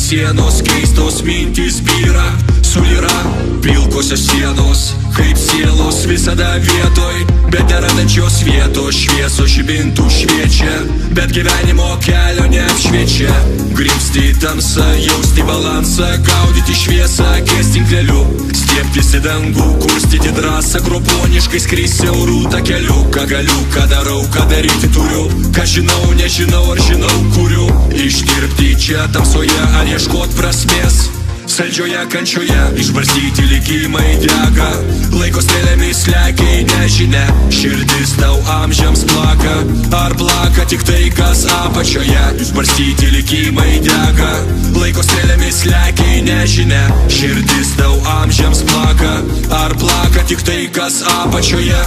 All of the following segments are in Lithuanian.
sienos, keistos mintys byra, sulyra pilkosios sienos, kaip sielos visada vietoj, bet nerandančios vietos. Šviesos žibintų šviečia, bet gyvenimo kelio neapšviečia. Grimsti į tamsą, jausti balansą, gaudyti šviesą akies tinkleliu, stiebtis į dangų, kurstyti drąsą, groponiškai skristi siaurų takeliu. Ką galiu, ką darau, ką daryti turiu, ką žinau, nežinau, ar žinau, kuriu. Ištirpti čia tamsoje, ar ieškot prasmės saldžioje kančioje, išbarstyti likimai dega, laiko strėlėmis lekia į nežinę. Širdis tau amžiams plaka, ar plaka tik tai, kas apačioje. Išbarstyti likimai dega, laiko strėlėmis lekia į nežinę. Širdis tau amžiams plaka, ar plaka tik tai, kas apačioje.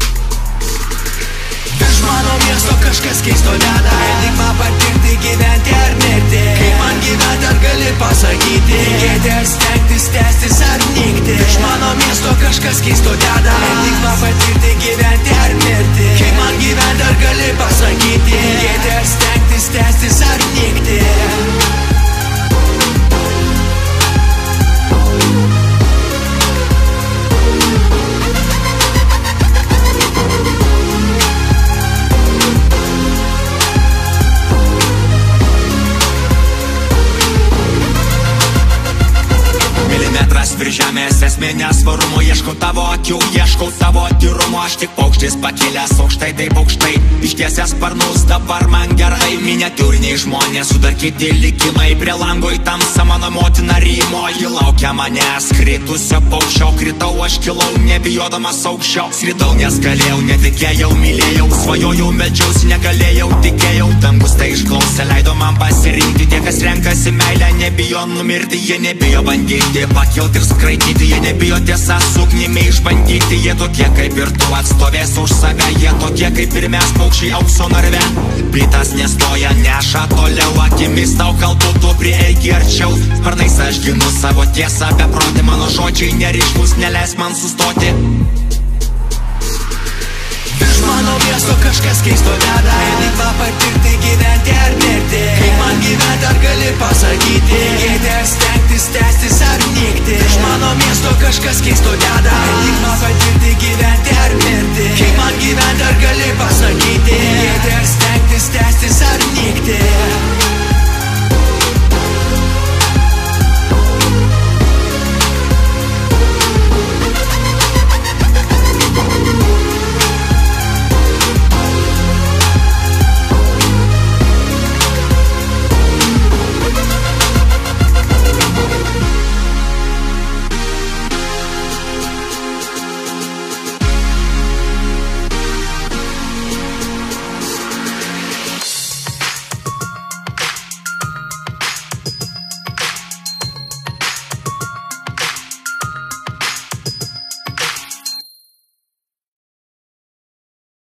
Iš mano miesto kažkas keisto deda, enigma patirti, gyventi ar mirti. Kaip man gyventi, ar gali pasakyti, tikėti ar stengtis, tęstis ar nykti. Iš mano miesto kažkas keisto deda, enigma patirti, gyventi ar mirti. Kaip man gyventi, ar gali pasakyti, tikėti ar stengtis, tęstis ar nykti. Virš žemės esminės svarumo, ieškau tavo akių, ieškau tavo tyrumo. Aš tik paukštis pakilęs aukštai, taip aukštai, ištiesęs sparnus, dabar man gerai. Miniatiūriniai žmonės, sudarkyti likimai, prie lango į tamsą mano motina rymo. Ji laukia manęs, kritusio paukščio, kritau, aš kilau, nebijodamas aukščiau. Skridau, nes galėjau, netikėjau, mylėjau, svajojau, meldžiausi, negalėjau, tikėjau. Dangus tai išklausė, leido man pasirinkti. Tie, kas renkasi meilę, nebijo numirti, jie nebijo bandyti pakilti ir skraidyti, jie nebijo tiesą sugnimi išbandyti. Jie tokie kaip ir tu, atstovės už save, jie tokie kaip ir mes, paukščiai aukso narve. Bitas nestoja, neša toliau, akimis tau kalbu, tu prieiki arčiau. Sparnais aš ginu savo tiesą, beproti mano žodžiai neriškus, neleis man sustoti. Iš mano miesto kažkas keisto deda, enigma patirti, gyventi ar mirti. Kaip man gyventi, ar gali pasakyti, tikėti ar stengtis, tęstis ar nykti. Iš mano miesto kažkas keisto deda, enigma patirti, gyventi ar mirti. Kaip man gyventi, ar gali pasakyti.